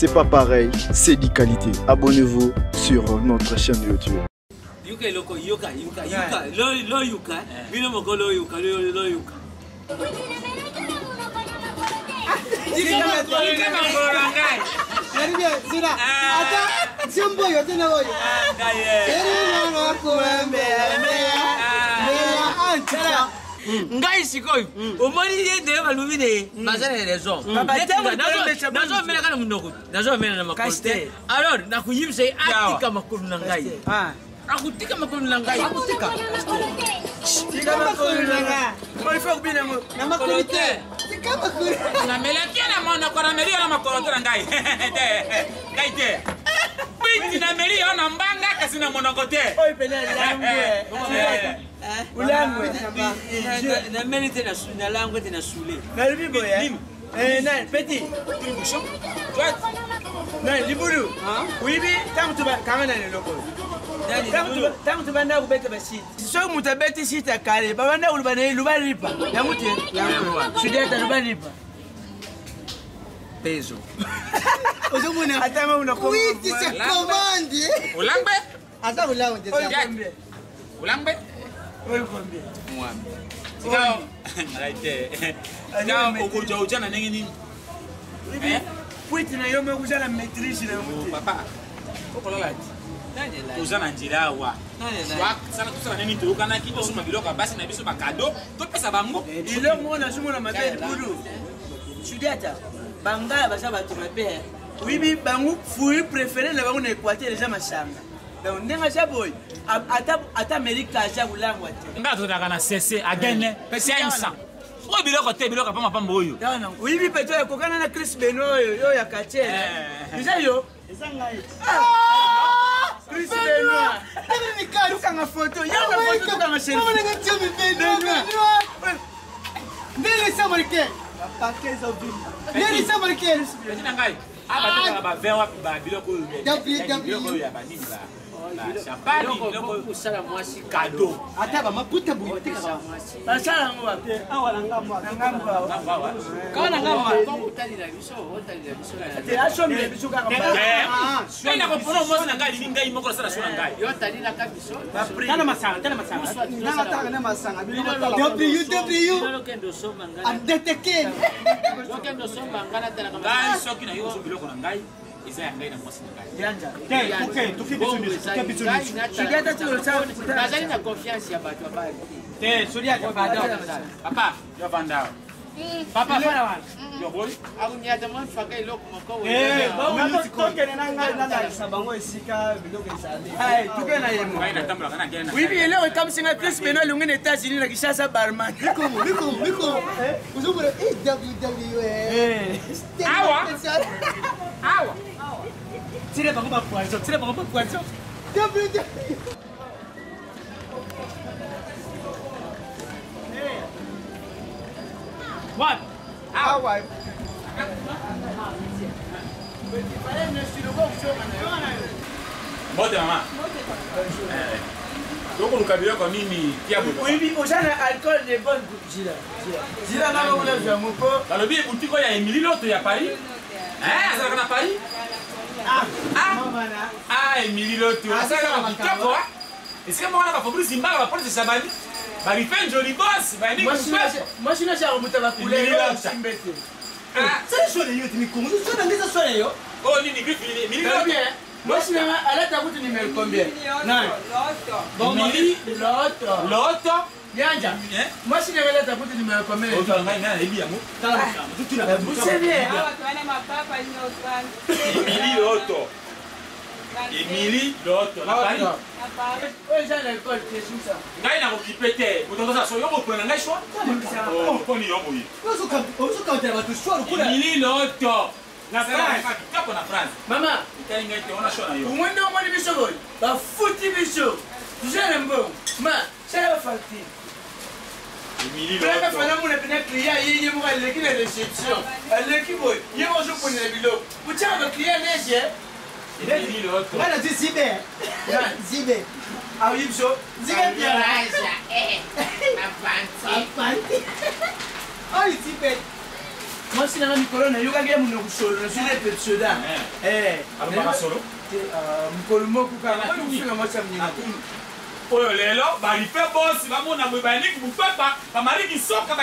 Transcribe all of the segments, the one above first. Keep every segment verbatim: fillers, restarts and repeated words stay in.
c'est pas pareil, c'est de qualité. Abonnez-vous sur notre chaîne YouTube. Yuka loko yuka yuka yuka lo lo yuka mino moko lo yuka lo lo yuka Yuka yuka mangorangai Narinya sira ata simbo yo tena boyo Gaye Eri no kuembe Meya ancha Ngai sikoyo omoni yende balumine bazana raison nazo mena kana munoko nazo mena na makoste alors nakuyimse atika makulu na ngai ah akutika makulu na ngai akutika tika makulu na ngai moi faut bien mo na makulu te tika makulu na melakia na mona kwa melia na makolo na ngai ngai te Piti na melia na mbanga kasi na monokote oi pele langwe ulangwe na meli te na na langwe te na sule na libo ya eh na petit tribution toi na liburu uibi tamu tuba kanga na loko tamu tuba nda kubeta basi so mutabeti sita kale baba nda ulubana luba lipa ya muti sudeta luba lipa peso ozomuna atama unako oui c'est commande ulangbe asa ulangbe ulangbe oi combien mwambe sikao right sikao okuja ujana nini nini eh Puiti na yome kuzala maîtrise na muti papa okolala tozana njira wa wa sana tusana nini tokana kito suma biloka basi na biso bakado to pesa bango ile mona sumona matete bulu sudeta banga basa batu mabe wibi bangu fui préféré na bangu na Équateur les masanga donc ndenga chaboy ata ata Amerika ja kulangwa te ngato dakana cc agene cinq cents o biloko te biloko pa mapamba oyo wibi peto ya kokana na Chris Beno yo ya Kachela déjà yo ezanga yi Chris Beno ni kali kanga photo ya na photo kanga selfie mama nga tiomi Beno ndele samarike paquet zo bi ndele samarike ndina ngai aba toka ba vewa ba biloko oyo biloko ya banini ba Chapani biloko kusala mwasi kado ata ba maputa buyo te ka ba sala ngo ba te awala ngambo ngambo kana ngambo ko utali la biso utali la biso te aso mi biso ka ba ah ina ko pono mo na ngai ngai moko sala sona ngai yo tali la ka biso kana masanga kana masanga nanga taka na masanga w w kendo somba ngana andeteke yo kendo somba ngana tala kama ngai soki na yo biloko na ngai Isa ngai na mwasi ngai. Yanja. Okay, okay, tufikie suluhisho. Tufikie suluhisho. Sudeta tu sawa. Nadhani na confiance ya watu habari. Eh, Sudeta badao. Papa, yo bandao. Papa fana wana. Yo boy. Au nyata mwa faka iloko mko wewe. Eh, bawo toke na ngai na ngai sabango isika biloko isali. Hai, tuke na yemo. Ngai na tambula kana gena. Oui, bien leo kama singa Chris Beno lungine États-Unis na Kishasa barman. Niko niko niko. Eh, uzubure eh W W eh. Awa. Awa. Tire bango ba poisson, tire bango ba poisson. W W. What? Awa. Mote mama. Eh. Doko lukabila kwa mimi kia boto. Oui, ojana alcool de bonne jila. Jila na ngula vya moko. Balobi boutique ya Emily Loto ya Paris. Eh, azala kana Paris? Ah, ah, mama na. Ah, Emily Loto. Azala kana kitoko. Est-ce que moi na Fabrice Zimbala ba police sabani? Ba bi fait joli boss, ba ni. Moi je na ja remuta ba kule yo simbete. Ah, ça je suis yo timi kongo. Ça na ngisa soya yo. Oh, ni ni grippe ni Emily Loto. Moi je na ala ta kutu numéro combien? Non. Bon, Emily Loto. Loto. Yanja. Moi je na ala ta kutu numéro combien? Oh, tu ngai na ebi yango. Tu na. Vous savez, Emily Loto. Emily Loto. Na Paris. Oh, j'ai l'école, c'est ça. Ngai na kokipete. Botoza so yo kopona ngai shwa. Oh, poni yo boyi. Ozo ka ozo ka tela tu shwa kula. Emily Loto. Na France. Kako na France. Mama, ikai ngai te ona shwa na yo. Umwende umwende biso boy. Ba futi biso. Tujele mbo. Ma, chala falti. Emily Loto. Preka fana muna pena client yeye mo ka leki na réception. Leki boy. Ye mo jo pona bilo. Ucha ba client neje. Emily Loto. Ngana ti zibe. Zibe. Au yibso. Zibe bien. Eh. Ma fanti. Ma fanti. Oh, zibe. mwasi nanga mikolo nayokaki ya monoko solo nazwi lepete soda alobaka solo mokolo moko kaka ofinga mwasi ya mninga oyo lelo barife bosi bamona boye bayandiki bupapa bamariki soka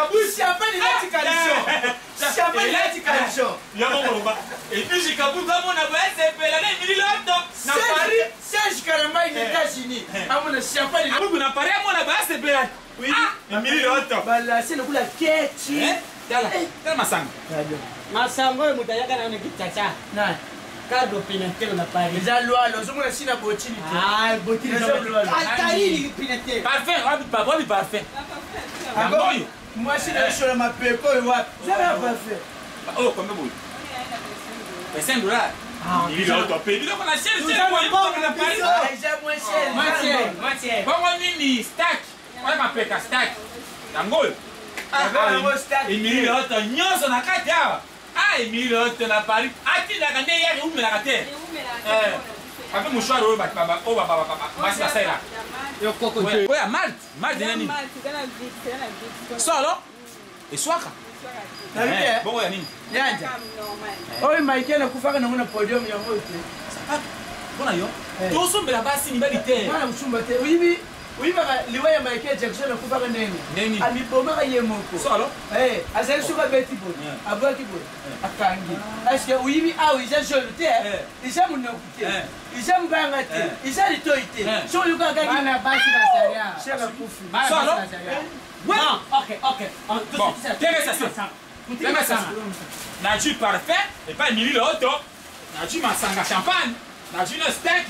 bayabikalisho epuis kabu bamona boye esepela na emili loto na paris serge karambai na états-unis amona champagne abuku na paris amona boye esepela emili loto balase lokula keti tala tala masanga masango oyo moto ayaka nano kitata Cardo Pimentel na Paris. Déjà loalo, zo mona sina botini. Ah, botini zo loalo. Altari Pimentel. Parfum, wapi papa, wapi parfum. Agoy. Moi sina shola mapeko yo wapi. Zara parfum. Oh, combien boy? cinq dollars. Ah, il est auto payé. Donc on a cherché le point na Paris. Ah, déjà moins cher. Moitié, moitié. Bongo nini stack. On va peka stack. Ngol. Ah, bongo stack. Emili auto nyonso na kati awa. Ah, Emile Hôte na Paris. Ah, tu l'as gagné hier, où me l'a gâté? Eh, avec mon choix, oh, papa, oh, papa, papa, papa, c'est ça là. Yo, coco, oui, oui, Malte, Malte, Nani. Solo? Et Swaka? Bon, oui, Nani. Yanja. Oh, Michael, on a fait un podium, il y a un autre. Bon, ayo. Tout ça, mais là-bas, c'est une belle idée. Voilà, oui, oui. Oui, mais les voyants Michael Jackson ont coupé un nez. Neni. Ami Boma y est moko. Solo? Eh, azali suka beti bo. Abwa ki bo. Akangi. Est-ce que oui oui ah oui, j'ai joli te. Isa munoko te. Isa mbanga te. Isa litoite. So yuka kaki na basi basaria. Chega kufi. Solo? Non, OK, OK. Bon, quel ça ça? Quel ça? Na du parfait et pas Emili Hôte. Na du masanga champagne. Na du no steak.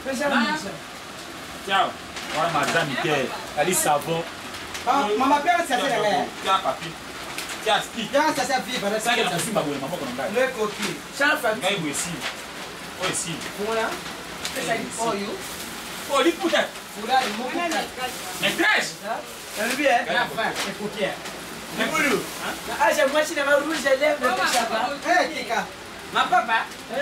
Ciao. Voilà madame Mickey, elle est savon. Maman père ça c'est là. Tiens papi. Tiens ski. Tiens ça c'est vie parce que ça il a aussi babou maman comme ça. Le coquille. Charles Fati. Ngai ici. Oh ici. Voilà. C'est ça oh yo. Oh li puta. Voilà, il m'a dit. Mais crèche. Elle bien. La fin, c'est coquille. Le boulot. Ah, j'ai moi si na rouge je lève le chapa. Eh tika. Ma papa.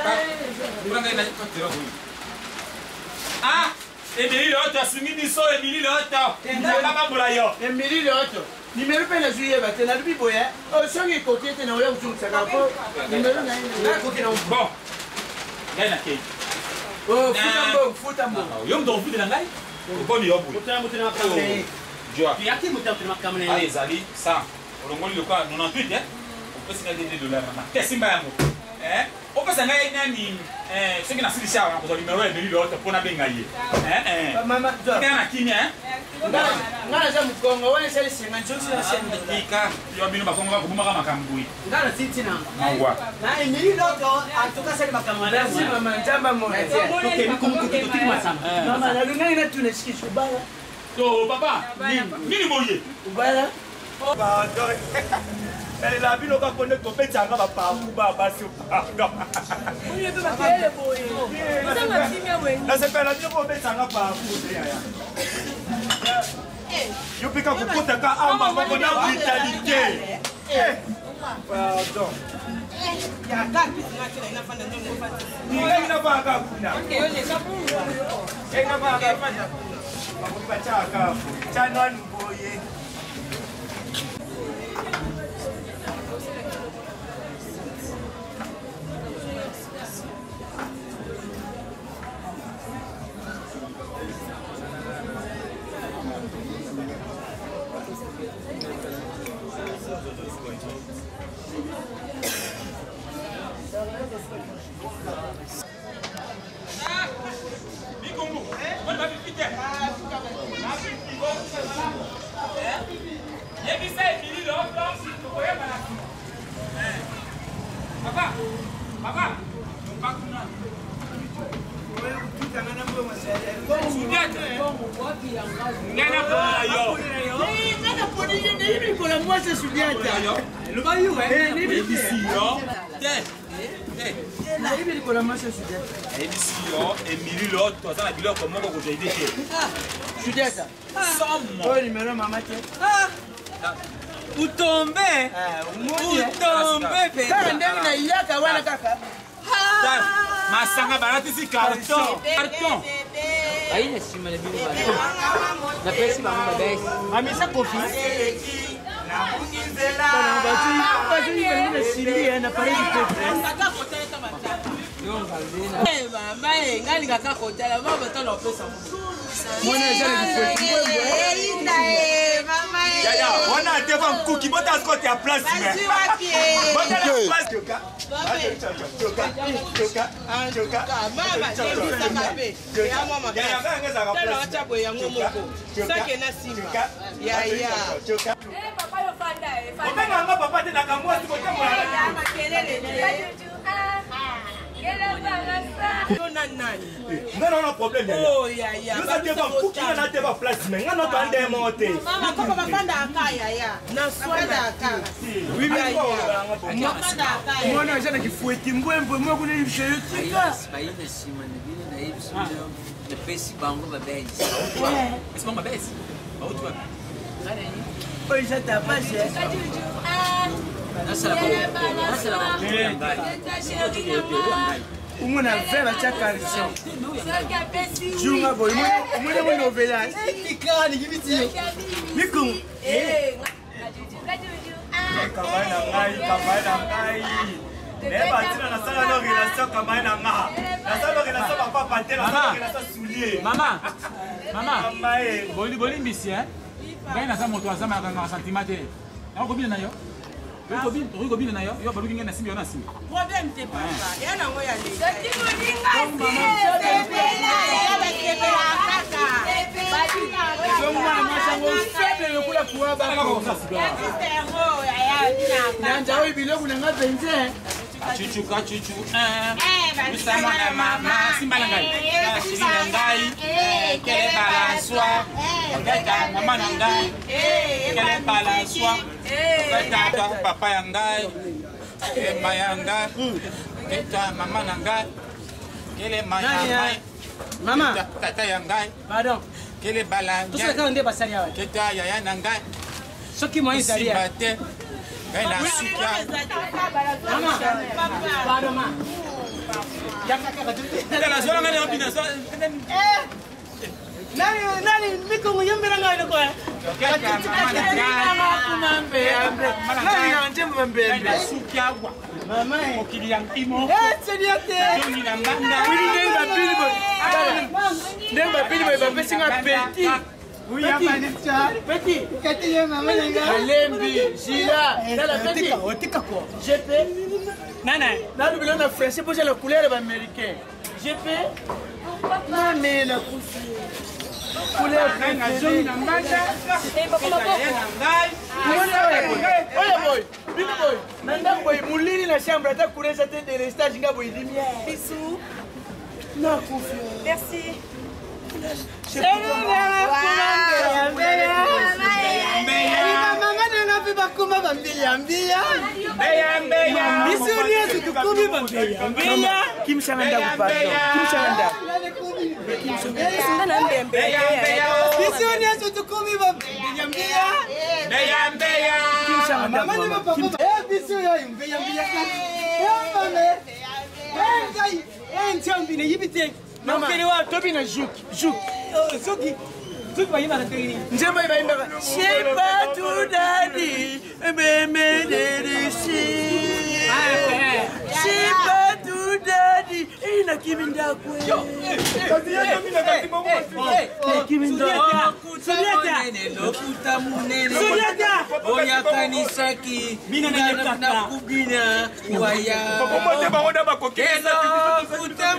Ah Emili Hôte asungi biso Emili Hôte. Papa bolayo. Emili Hôte. Numéro pe na juillet ba te na lubi boya. Oh songi côté te na oya kutunga ko. Numéro na ina. Côté na bon. Ngai na kei. Oh, futa mbo, futa mbo. Yo ndo futa na ngai. Ko mi yobu. Mutra mutra na kamera. Joa. Yaki mutra mutra na kamera. Allez zali ça. Olongoli le quoi quatre-vingt-huit hein. On peut signer des dollars na. Tesimba yango. Eh? On peut s'engager nani eh ce qui na sili shawa ko numéro Emili Hôte pona benga ye. Eh eh. Mama, toi. Kana kimia hein. Ngana za mukongo wana sali senga njosi na senga. Tika yo bino bakongo ba kubuma kama kambui. Ngana titina. Ngwa. Na Emili Hôte en tout cas c'est ma camarade. Merci mama njamba mona. OK, ni kumkuki tutima sana. Mama na lunga ina tunashikisha bala. To papa, nini moye? Bala. Pardon. Elle a vu le gars qu'on est tombé dans la parou baba sur pardon. Oui, tu vas faire boy. Là c'est pas la bien tombé dans la parou derrière. Yo pika kukuta ka amba kwa na brutalité. Pardon. Ya kaki ngakila inafanya nini ngofanya. Ni ngai na baka kuna. Okay, yo lesa bu. Ngai na baka fanya. Makupa chaka. Chana boye. Papa, papa, Emili Hôte, aza na biloko moko kozoide te. Julieta. Somo. Oh numéro mama te. Utombe. Utombe pe. Kaka ndenge na yaka wana kaka. Masanga baratisi carton. Carton. Aina sima le bilu bana. Na pesi ba mama bes. Amisa kofi. On a devant cookie, but that's got your place. Non, non, non, problème. Oh, ya, ya. Nous avons devant cookie, on a devant place, mais on n'a pas démonté. Maman, comment va faire d'accord, ya, ya? Non, soit d'accord. Oui, mais ya. Moi, non, j'ai qui fouette, moi, moi, moi, je suis chez eux. The face bango ba base. It's mama base. Ba utu wapi? Ngani nini? Oi jata pase. Ah. Nasala ba. Nasala ba. Umuna vema cha karisho. Junga boy. Umuna mwe novela. Ikani kibiti. Mikum. Eh. Kamana ngai, kamana ngai. Eba tina na sala no relation kamana nga. Na sala relation papa panté na sala relation soulier. Mama. Mama. Mama eh. Boli boli mbisi eh. Ngai na sa moto azama na santimate. Na ko bina na yo. Ko bina, ko bina na yo. Yo baluki ngena simbi ona simbi. Problème te papa. Ya na ngoya le. Soti moninga. Sebela, ya sebela kaka. Badina. Somwa masango febe lokula kuwa ba ko. Ya sistermo ya ya dina. Nanja oyi biloko na ngabenze. Chuchu ka chuchu eh bisama na mama simba ngai shiri ngai kele balaswa kaka mama ngai kele balaswa kaka papa ngai kele mayanga kaka mama ngai kele mayanga mama tata ngai pardon kele balanga tout ça quand on débat ça ya kaka yaya ngai soki moi isalia Ngai na sukia. Mama, pardon ma. Ngai zona ngani opina so. Eh. Nani nani miko nguyembera ngai nako. Mama kumambe ambe. Nani nganje mbembe. Sukia kwa. Mama okili yang imo. Eh, sediate. Toni na mbanda. Wili ndenga bilibo. Ndenga bilibo bapesinga petit. Oui, petit. Petit. Kati ye mama nanga. Alembi, Jira. Dala petit. Otika quoi? G P. Nana. Nana bilo na français pour la couleur américain. G P. Nana la couleur nanga jaune na mbanda. Eh papa papa. Oya boy. Big boy. Nanda boy mulini na chambre ata kureza te de restage nga boy limi. Bisous. Na kufi. Merci. Non, mais tu es un jouk. Jouk. Zoki. Zoki va y avoir un téléphone. J'aime y avoir un. C'est pas tout daddy. Bébé de ici. C'est pas tout daddy. Il a qui m'inda quoi. Qui m'inda. Lokuta munene. Oya kanisaki. Mina na kubina. Waya. Popote baona bakokeza. Lokuta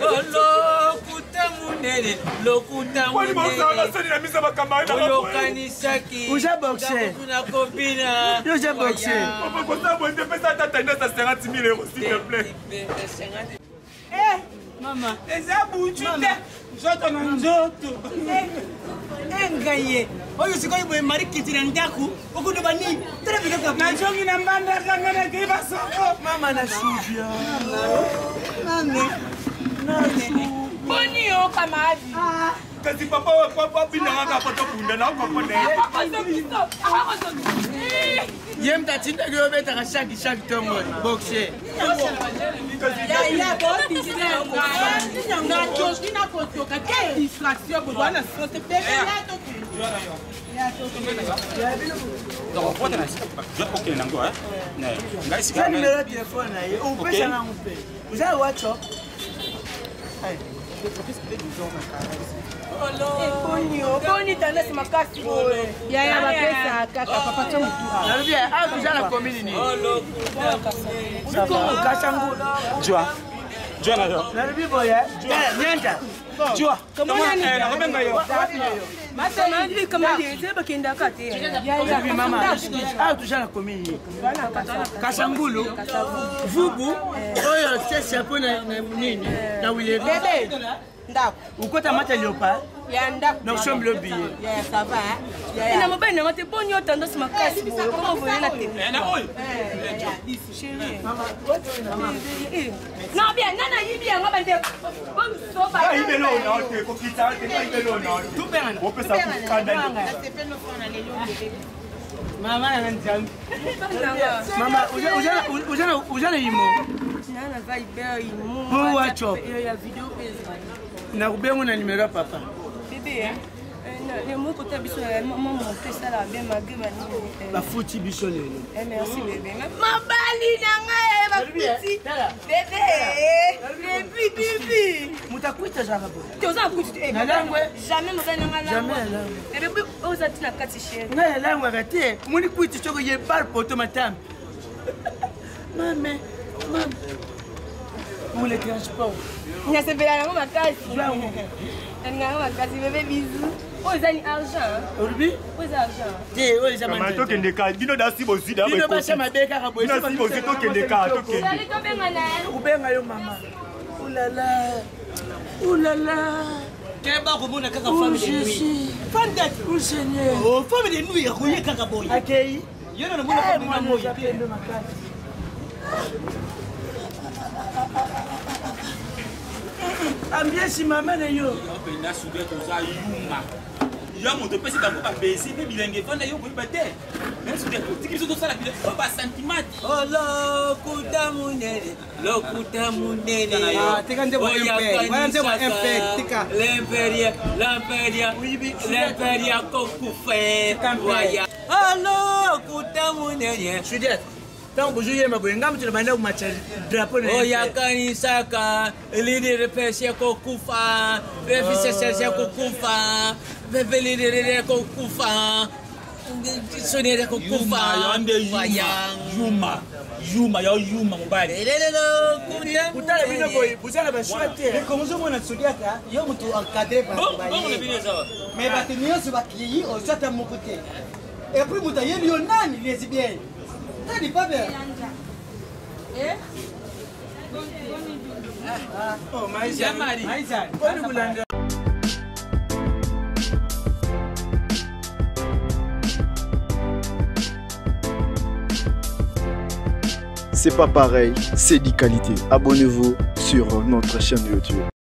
munene. Lokuta munene. Oyo kanisaki. Uja boxer. Kuna kubina. Uja boxer. Papa kosa bonde pesa tata ndesa cinquante mille euros s'il te plaît. Eh, maman. Eza buchute. Nzoto na nzoto. Engaye. Oyo sikoyi boy mari kitira ndaku. Okudo bani. Tere bika ka. Na jongi na mbanda kanga na kiba soko. Mama na shuvia. Nani? Nani? Boni o kamadi. Kasi papa wa papa bina ngaka poto kunda na papa ne. Yem ta tinda go beta ka shaki shaki tongo boxe. Ya ya bo bisina ko. Na choski na ko to ka ke distraction ko bana so te pepe ya to. Ya to. Donc, on va je vais poker nango hein. Ngai sika. Quel numéro de téléphone là? Ou peut ça là on peut. Vous avez WhatsApp? Boni, boni tendance makasi. Ya ya bapesa kaka papa to mutura. Na bien, ah déjà la commune ni. Ça va. Kashangu. Jua. Jua na yo. Na bien boya. Nyanda. Jua. Comment on Eh, na kobenga yo. Mata mandi kama ndiye sema kinda kati. Ya ya mama. Ah déjà la commune ni. Kashangulu. Vubu. Oyo c'est chapeau na nini? Na wile. Bébé. Ndako. Ukota mata leopard. Ya ndako. Na chambre le billet. Ya ça va. Ya. Ina mobile na mate boni yo tendance makasi. Comment vous voyez la télé? Eh na oyo. Chérie. Maman. Non bien, nana yibi yango bande. Bon so ba. Ah, il est là, on a été coquita, il est là, on a été. Tout bien. On peut ça pour scandale. Mama na nzang. Mama, uja uja uja uja na imo. Nana va iber imo. Bon WhatsApp. Ya vidéo pesa. Na kubengo na numéro ya papa. Bébé hein. Le mot côté biso maman mon pesa la bien malgré mani. Ba futi biso lelo. Eh merci bébé. Ma bali nanga e ba futi. Bébé. Bébé bébé. Mutakuita jana bo. Tu osa kuiti eh. Na langwe. Jamais mo bana ngala. Jamais là. Bébé osa tina kati chérie. Na langwe gati. Muni kuiti choko ye bar poto matam. Maman. Maman. Pour les transports. Nya sebela yango makasi. Nanga makasi bébé bisous. Osa ni argent. Orubi? Osa argent. Te oza Kama manje. tokende ka, dino da si bosi da. Dino basha mabeka ka boy. Dino si bosi tokende ka, tokende. Sali to benga na. Kubenga yo mama. Oulala. Oulala. Quel ba ko mona kaka famille de nuit. Fandat. Oh Seigneur. Oh famille de nuit ya koye kaka boy. Akei. Yo na mona famille de nuit. Zapendo makasi. Ambiance mama na yo. Penda sude koza yuma. Ya moto pesi bango ba besi pe bilenge fanda yo ko ibate. Mais sude ko tiki biso to sala bile ba sentiment. Oh lokuta munene, lokuta munene. Ah, tika nde wa impact. Wa nde wa impact tika. L'imperia, l'imperia, l'imperia kokufe. Waya. Oh lokuta munene. Sudet. Tant que je y ai ma boyanga, tu m'as dit match drapeau. Oh yakani saka, lidi repesi kokufa, refisi sese kokufa, bebe lidi re kokufa. Sonere kokufa. Wayang. Yuma. Yuma yo yuma mobile. Elelo kuria. Utala bino boy, buzala ba shwate. Mais comment je mona Sudiata, yo mutu encadré par Bon, bon on est bien ça. mais ba tenir sur ba client au soit à mon côté. Et puis muta yeli yo nani les bien. Ça dit pas bien. Eh? Oh, Maïsa. Jamari. Maïsa. Bonne boulanga. C'est pas pareil, c'est de qualité. Abonnez-vous sur notre chaîne YouTube.